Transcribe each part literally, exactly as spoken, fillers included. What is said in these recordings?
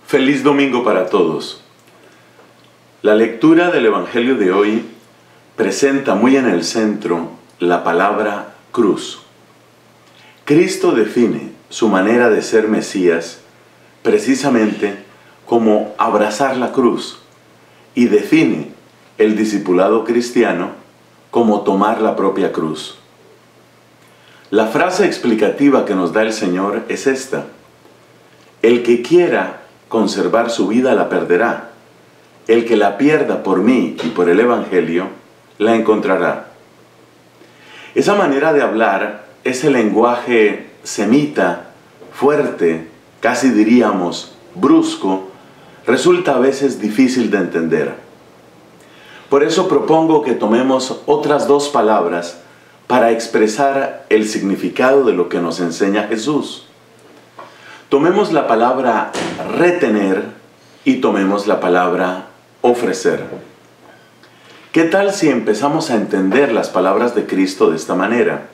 Feliz domingo para todos. La lectura del Evangelio de hoy presenta muy en el centro la palabra cruz. Cristo define su manera de ser Mesías precisamente como abrazar la cruz y define el discipulado cristiano como tomar la propia cruz. La frase explicativa que nos da el Señor es esta: el que quiera conservar su vida la perderá. El que la pierda por mí y por el Evangelio, la encontrará. Esa manera de hablar, ese lenguaje semita, fuerte, casi diríamos brusco, resulta a veces difícil de entender. Por eso propongo que tomemos otras dos palabras para expresar el significado de lo que nos enseña Jesús. Tomemos la palabra retener y tomemos la palabra ofrecer. ¿Qué tal si empezamos a entender las palabras de Cristo de esta manera?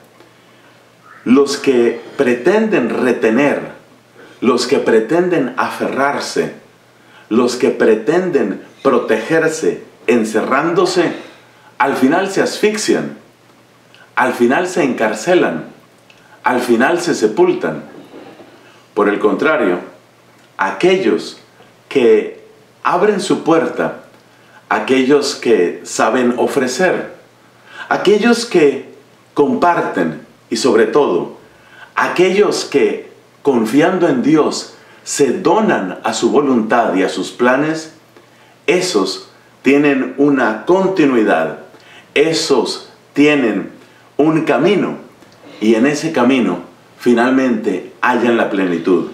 Los que pretenden retener, los que pretenden aferrarse, los que pretenden protegerse encerrándose, al final se asfixian, al final se encarcelan, al final se sepultan. Por el contrario, aquellos que abren su puerta, aquellos que saben ofrecer, aquellos que comparten y sobre todo, aquellos que confiando en Dios se donan a su voluntad y a sus planes, esos tienen una continuidad, esos tienen un camino y en ese camino finalmente hallan la plenitud.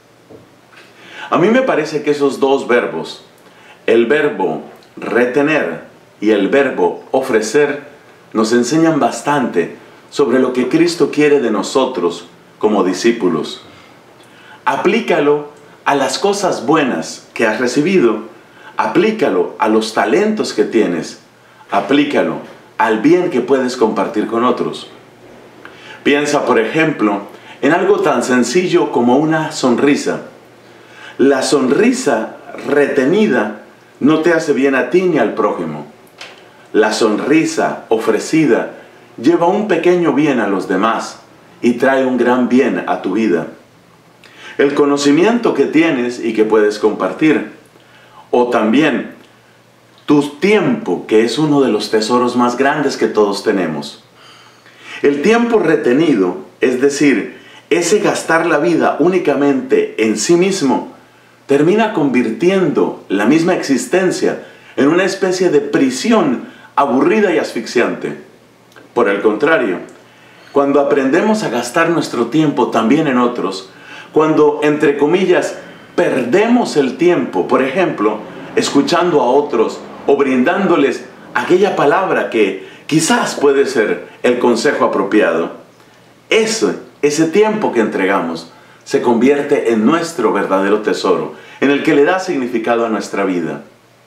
A mí me parece que esos dos verbos, el verbo retener y el verbo ofrecer, nos enseñan bastante sobre lo que Cristo quiere de nosotros como discípulos. Aplícalo a las cosas buenas que has recibido, aplícalo a los talentos que tienes, aplícalo al bien que puedes compartir con otros. Piensa, por ejemplo, en algo tan sencillo como una sonrisa. La sonrisa retenida no te hace bien a ti ni al prójimo. La sonrisa ofrecida lleva un pequeño bien a los demás y trae un gran bien a tu vida. El conocimiento que tienes y que puedes compartir, o también tu tiempo, que es uno de los tesoros más grandes que todos tenemos. El tiempo retenido, es decir, ese gastar la vida únicamente en sí mismo, termina convirtiendo la misma existencia en una especie de prisión aburrida y asfixiante. Por el contrario, cuando aprendemos a gastar nuestro tiempo también en otros, cuando, entre comillas, perdemos el tiempo, por ejemplo, escuchando a otros o brindándoles aquella palabra que quizás puede ser el consejo apropiado, ese Ese tiempo que entregamos se convierte en nuestro verdadero tesoro, en el que le da significado a nuestra vida.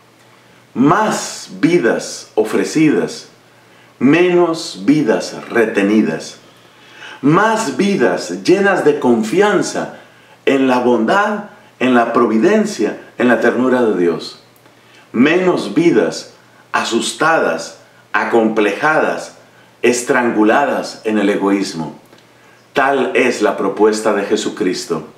Más vidas ofrecidas, menos vidas retenidas. Más vidas llenas de confianza en la bondad, en la providencia, en la ternura de Dios. Menos vidas asustadas, acomplejadas, estranguladas en el egoísmo. Tal es la propuesta de Jesucristo.